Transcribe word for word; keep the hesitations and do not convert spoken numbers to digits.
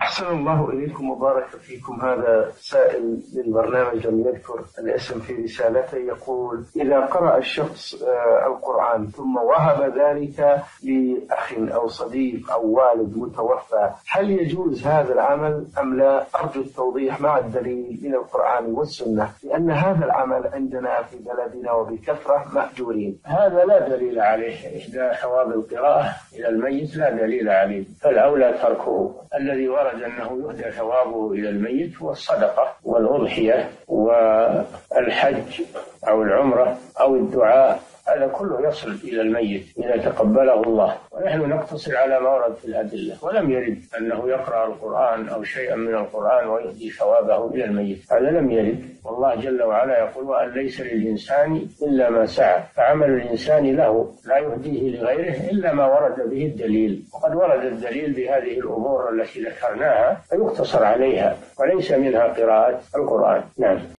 أحسن الله إليكم وبارك فيكم. هذا سائل للبرنامج لم يذكر الاسم في رسالته، يقول: إذا قرأ الشخص القرآن ثم وهب ذلك لأخ أو صديق أو والد متوفى، هل يجوز هذا العمل أم لا؟ أرجو التوضيح مع الدليل من القرآن والسنة، لأن هذا العمل عندنا في بلدنا وبكثرة مأجورين. هذا لا دليل عليه، إحدى ثواب القراءة إلى الميت لا دليل عليه، فالأولى تركه. الذي ورد أنه يهدى ثوابه إلى الميت هو الصدقة والأضحية والحج أو العمرة أو الدعاء، هذا كله يصل إلى الميت إذا تقبله الله. ونحن نقتصر على ما ورد في الأدلة، ولم يرد أنه يقرأ القرآن أو شيئا من القرآن ويهدي ثوابه إلى الميت، هذا لم يرد. والله جل وعلا يقول: وأن ليس للإنسان إلا ما سعى، فعمل الإنسان له لا يهديه لغيره إلا ما ورد به الدليل، وقد ورد الدليل بهذه الأمور التي ذكرناها فيقتصر عليها وليس منها قراءة القرآن. نعم.